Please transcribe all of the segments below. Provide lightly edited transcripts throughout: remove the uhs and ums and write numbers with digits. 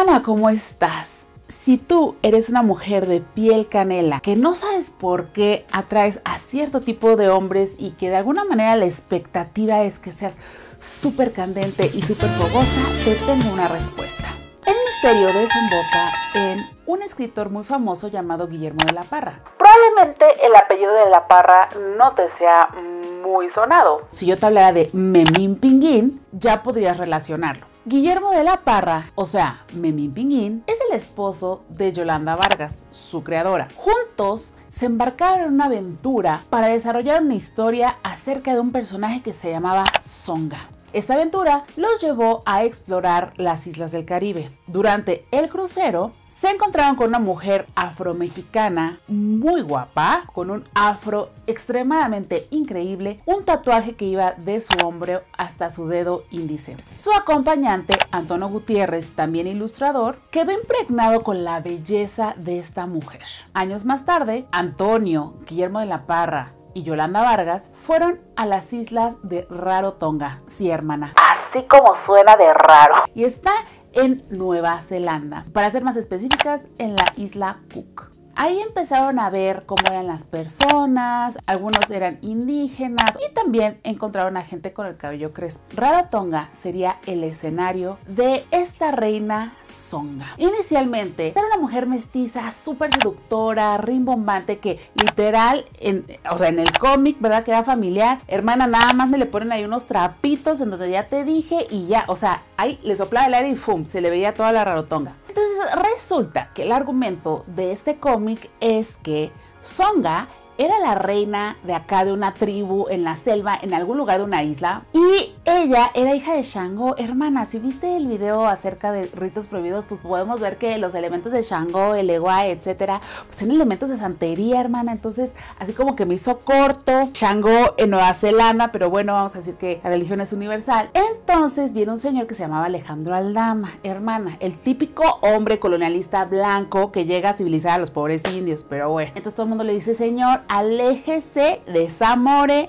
Hermana, ¿cómo estás? Si tú eres una mujer de piel canela, que no sabes por qué atraes a cierto tipo de hombres y que de alguna manera la expectativa es que seas súper candente y súper fogosa, te tengo una respuesta. El misterio desemboca en un escritor muy famoso llamado Guillermo de la Parra. Probablemente el apellido de la Parra no te sea muy sonado. Si yo te hablara de Memín Pinguín, ya podrías relacionarlo. Guillermo de la Parra, o sea, Memín Pinguín, es el esposo de Yolanda Vargas, su creadora. Juntos se embarcaron en una aventura para desarrollar una historia acerca de un personaje que se llamaba Songa. Esta aventura los llevó a explorar las islas del Caribe. Durante el crucero, se encontraron con una mujer afromexicana muy guapa, con un afro extremadamente increíble, un tatuaje que iba de su hombro hasta su dedo índice. Su acompañante, Antonio Gutiérrez, también ilustrador, quedó impregnado con la belleza de esta mujer. Años más tarde, Antonio, Guillermo de la Parra y Yolanda Vargas fueron a las islas de Rarotonga, sí, hermana, así como suena de raro, y está en Nueva Zelanda, para ser más específicas, en la isla Cook. Ahí empezaron a ver cómo eran las personas, algunos eran indígenas y también encontraron a gente con el cabello crespo. Rarotonga sería el escenario de esta reina Songa. Inicialmente era una mujer mestiza, súper seductora, rimbombante, que literal, en el cómic, ¿verdad? Que era familiar. Hermana, nada más me le ponen ahí unos trapitos en donde ya te dije y ya, o sea, ahí le soplaba el aire y ¡fum! Se le veía toda la Rarotonga. Entonces resulta que el argumento de este cómic es que Songa era la reina de acá de una tribu en la selva, en algún lugar de una isla, y ella era hija de Shango. Hermana, si viste el video acerca de ritos prohibidos, pues podemos ver que los elementos de Shango, el Ewa, etcétera, pues son elementos de santería, hermana. Entonces, así como que me hizo corto Shango en Nueva Zelanda, pero bueno, vamos a decir que la religión es universal. Entonces viene un señor que se llamaba Alejandro Aldama, hermana, el típico hombre colonialista blanco que llega a civilizar a los pobres indios, pero bueno. Entonces todo el mundo le dice, señor, aléjese de esa more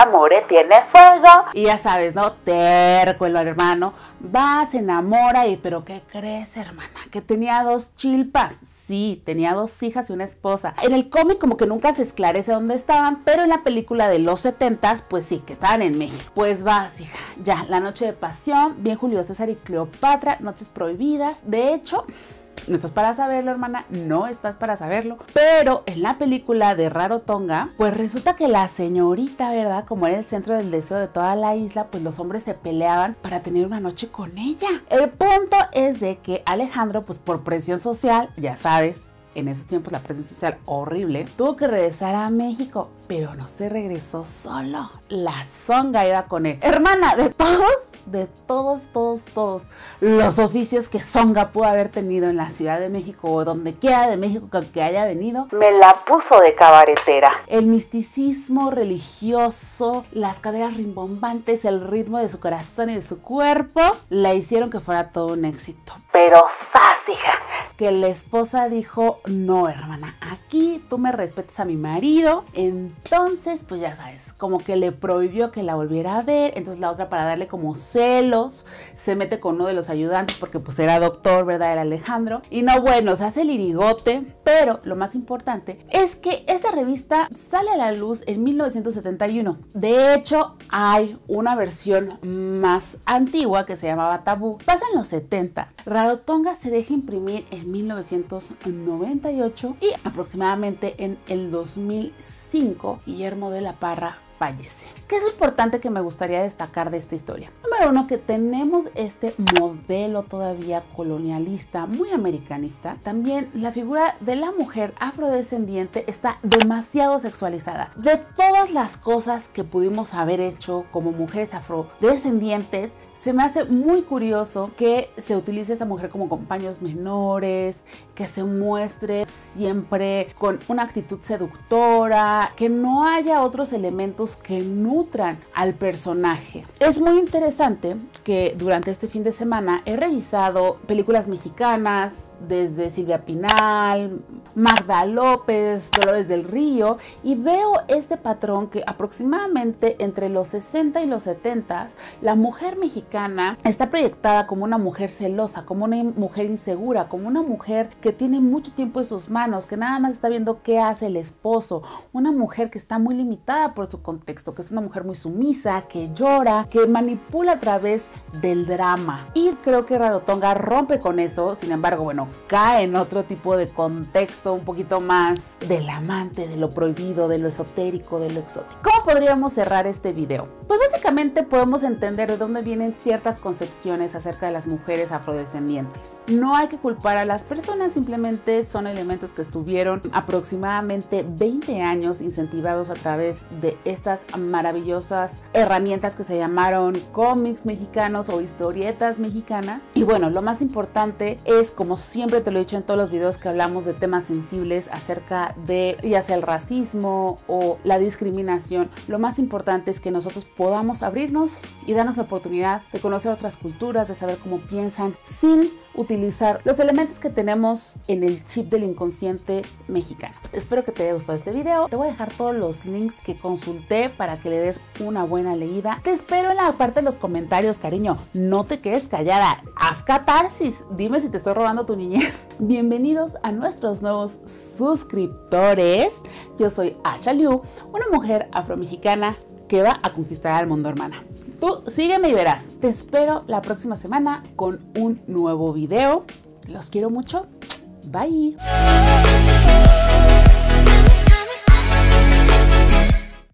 tiene fuego. Y ya sabes, ¿no? Terco el hermano, va, se enamora y ¿pero qué crees, hermana? Que tenía 2 chilpas. Sí, tenía 2 hijas y una esposa. En el cómic como que nunca se esclarece dónde estaban, pero en la película de los 70s, pues sí, que estaban en México. Pues vas, hija, ya, la noche de pasión, bien Julio César y Cleopatra, noches prohibidas. De hecho, no estás para saberlo, hermana, no estás para saberlo, pero en la película de Rarotonga, pues resulta que la señorita, ¿verdad? Como era el centro del deseo de toda la isla, pues los hombres se peleaban para tener una noche con ella. El punto es de que Alejandro, pues por presión social, ya sabes, en esos tiempos la presión social horrible, tuvo que regresar a México, pero no se regresó solo. La Songa iba con él. Hermana, de todos los oficios que Songa pudo haber tenido en la Ciudad de México o donde quiera de México que haya venido, me la puso de cabaretera. El misticismo religioso, las caderas rimbombantes, el ritmo de su corazón y de su cuerpo, la hicieron que fuera todo un éxito. Pero ¡zas, hija! Que la esposa dijo, no, hermana, aquí tú me respetas a mi marido. Entonces, pues ya sabes, como que le prohibió que la volviera a ver. Entonces la otra, para darle como celos, se mete con uno de los ayudantes porque pues era doctor, ¿verdad? Era Alejandro. Y no, bueno, se hace el irigote. Pero lo más importante es que esta revista sale a la luz en 1971. De hecho, hay una versión más antigua que se llamaba Tabú. Pasa en los 70. Rarotonga se deja imprimir en 1998 y aproximadamente en el 2005 Guillermo de la Parra fallece. ¿Qué es lo importante que me gustaría destacar de esta historia? Número 1, que tenemos este modelo todavía colonialista, muy americanista. También la figura de la mujer afrodescendiente está demasiado sexualizada. De todas las cosas que pudimos haber hecho como mujeres afrodescendientes, se me hace muy curioso que se utilice esta mujer como con paños menores, que se muestre siempre con una actitud seductora, que no haya otros elementos que nutran al personaje. Es muy interesante que durante este fin de semana he revisado películas mexicanas desde Silvia Pinal, Magda López, Dolores del Río, y veo este patrón que aproximadamente entre los 60 y los 70 la mujer mexicana está proyectada como una mujer celosa, como una mujer insegura, como una mujer que tiene mucho tiempo en sus manos, que nada más está viendo qué hace el esposo, una mujer que está muy limitada por su contexto, que es una mujer muy sumisa, que llora, que manipula a través del drama. Y creo que Rarotonga rompe con eso, sin embargo, bueno, cae en otro tipo de contexto un poquito más del amante, de lo prohibido, de lo esotérico, de lo exótico. ¿Cómo podríamos cerrar este video? Pues básicamente podemos entender de dónde vienen ciertas concepciones acerca de las mujeres afrodescendientes. No hay que culpar a las personas, simplemente son elementos que estuvieron aproximadamente 20 años incentivados a través de estas maravillosas herramientas que se llamaron cómics mexicanos o historietas mexicanas. Y bueno, lo más importante es, como siempre te lo he dicho en todos los videos que hablamos de temas sensibles acerca de ya sea el racismo o la discriminación, lo más importante es que nosotros podamos abrirnos y darnos la oportunidad de conocer otras culturas, de saber cómo piensan, sin utilizar los elementos que tenemos en el chip del inconsciente mexicano. Espero que te haya gustado este video. Te voy a dejar todos los links que consulté para que le des una buena leída. Te espero en la parte de los comentarios, cariño. No te quedes callada. Haz catarsis. Dime si te estoy robando tu niñez. Bienvenidos a nuestros nuevos suscriptores. Yo soy Asha Liu, una mujer afromexicana que va a conquistar al mundo, hermana. Tú sígueme y verás. Te espero la próxima semana con un nuevo video. Los quiero mucho. Bye.